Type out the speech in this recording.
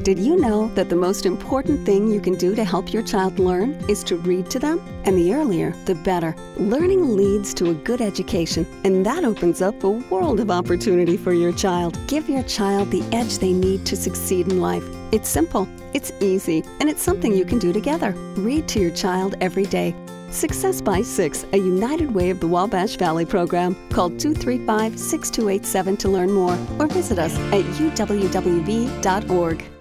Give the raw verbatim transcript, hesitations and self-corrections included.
Did you know that the most important thing you can do to help your child learn is to read to them? And the earlier, the better. Learning leads to a good education, and that opens up a world of opportunity for your child. Give your child the edge they need to succeed in life. It's simple, it's easy, and it's something you can do together. Read to your child every day. Success by Six, a United Way of the Wabash Valley program. Call two three five, six two eight seven to learn more, or visit us at u w w v dot org.